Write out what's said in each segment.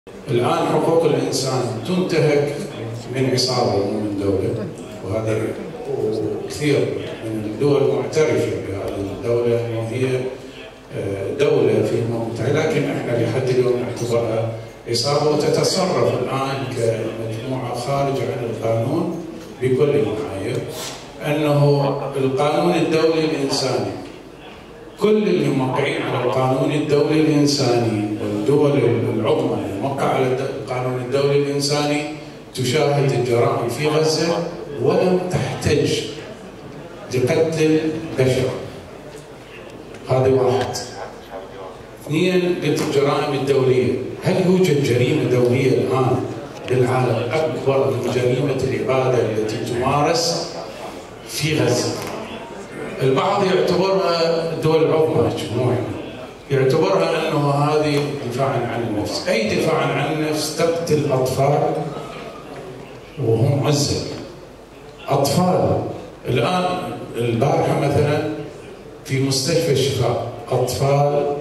الآن حقوق الإنسان تنتهك من عصابة ومن دولة، وهذا كثير من الدول معترفة بهذه الدولة وهي دولة في الأمم المتحدة، لكن احنا لحد اليوم نعتبرها عصابة وتتصرف الآن كمجموعة خارجة عن القانون بكل المعايير. أنه القانون الدولي الإنساني، كل اللي موقعين على القانون الدولي الإنساني والدول العظمى الموقعة على القانون الدولي الإنساني تشاهد الجرائم في غزة ولم تحتج لقتل بشر. هذا واحد. اثنين، قلت الجرائم الدولية. هل يوجد جريمة دولية الآن بالعالم أكبر من جريمة الإبادة التي تمارس في غزة؟ البعض يعتبرها دول العظمى مجموعة، يعتبرها أنه هذه دفاعا عن النفس. أي دفاعا عن النفس؟ تقتل أطفال وهم عزل، أطفال. الآن البارحة مثلا في مستشفى الشفاء أطفال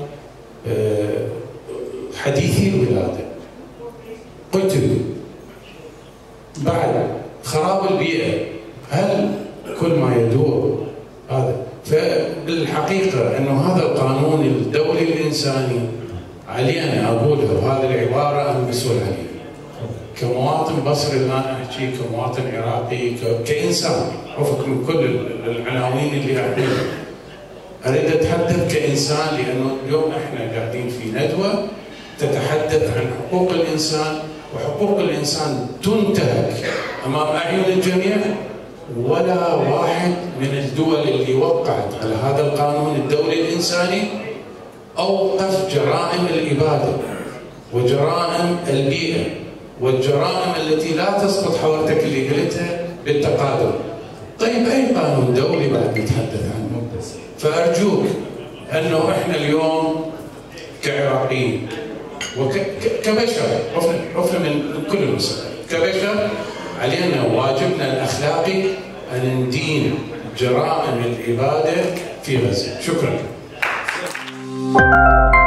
حديثي الولادة قتلوا بعد خراب البيئة. هل كل ما يدور هذا؟ فبالحقيقة أنه هذا القانون الدولي الإنساني علينا أقولها، وهذه العبارة أنا مسؤول عليها كمواطن بصري الآن أحكي، كمواطن عراقي، كإنسان، عفوا من كل العناوين اللي أحملها. أريد أتحدث كإنسان، لأنه اليوم إحنا قاعدين في ندوة تتحدث عن حقوق الإنسان، وحقوق الإنسان تنتهك أمام أعين الجميع، ولا واحد من الدول اللي وقعت على هذا القانون الدولي الإنساني أوقف جرائم الإبادة وجرائم البيئة والجرائم التي لا تسقط حوارتك اللي قلتها بالتقادم. طيب أي قانون دولي بعد نتحدث عنه؟ فأرجوك أنه إحنا اليوم كعراقيين وكبشر، عفنا من كل المسائل، كبشر علينا واجبنا الأخلاقي أن ندين جرائم الإبادة في غزة. شكرا.